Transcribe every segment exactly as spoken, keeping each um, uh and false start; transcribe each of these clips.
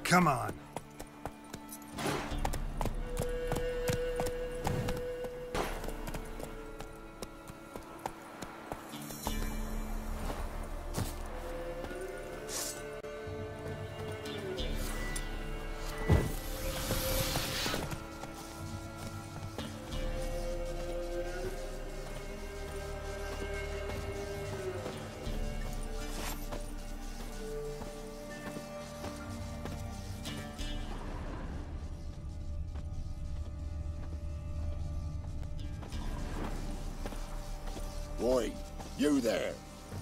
Come on. Boy, you there.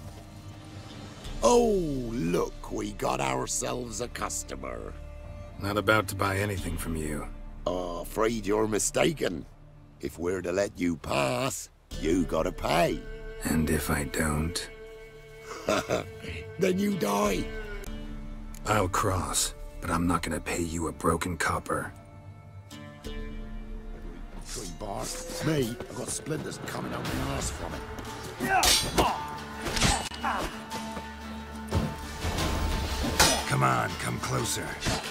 Oh, look, we got ourselves a customer. Not about to buy anything from you. Oh, afraid you're mistaken. If we're to let you pass, you gotta pay. And if I don't? Then you die. I'll cross, but I'm not gonna pay you a broken copper. Tree bark. Me, I've got splinters coming out my arse from it. Come on, come closer.